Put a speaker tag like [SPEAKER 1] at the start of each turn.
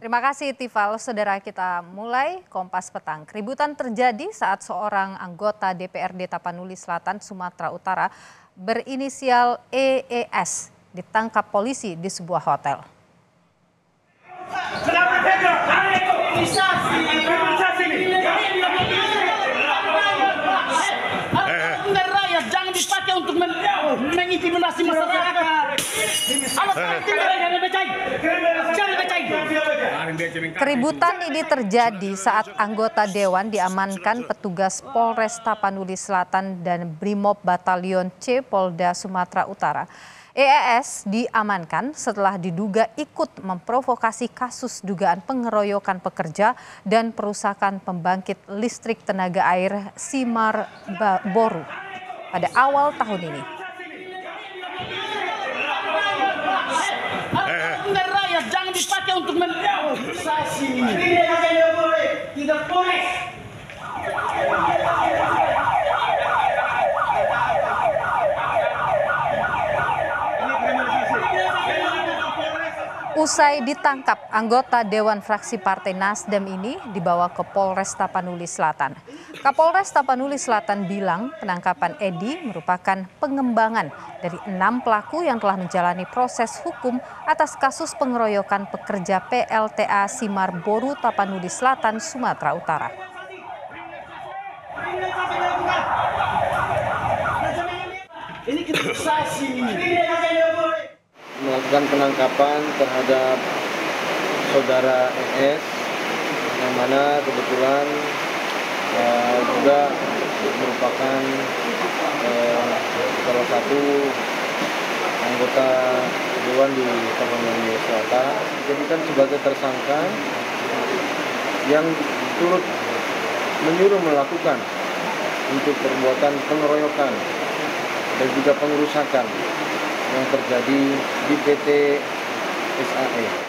[SPEAKER 1] Terima kasih Tifal, saudara kita mulai Kompas Petang. Keributan terjadi saat seorang anggota DPRD Tapanuli Selatan, Sumatera Utara berinisial EES ditangkap polisi di sebuah hotel.
[SPEAKER 2] Jangan dipakai untuk mengintimidasi masyarakat.
[SPEAKER 1] Keributan ini terjadi saat anggota Dewan diamankan petugas Polres Tapanuli Selatan dan Brimob Batalion C Polda Sumatera Utara. EES diamankan setelah diduga ikut memprovokasi kasus dugaan pengeroyokan pekerja dan perusakan pembangkit listrik tenaga air Simar Boru pada awal tahun ini.
[SPEAKER 2] Jangan dipakai untuk mengintimidasi. Tidak boleh.
[SPEAKER 1] Usai ditangkap, anggota Dewan Fraksi Partai Nasdem ini dibawa ke Polres Tapanuli Selatan. Kapolres Tapanuli Selatan bilang penangkapan Edi merupakan pengembangan dari 6 pelaku yang telah menjalani proses hukum atas kasus pengeroyokan pekerja PLTA Simar Boru Tapanuli Selatan, Sumatera Utara.
[SPEAKER 2] Ini kriminalisasi.
[SPEAKER 3] Melakukan penangkapan terhadap saudara ES yang mana kebetulan juga merupakan salah satu anggota Dewan di Tapanuli Selatan, dijadikan sebagai tersangka yang turut menyuruh melakukan untuk perbuatan pengeroyokan dan juga pengerusakan yang terjadi di PT SAE.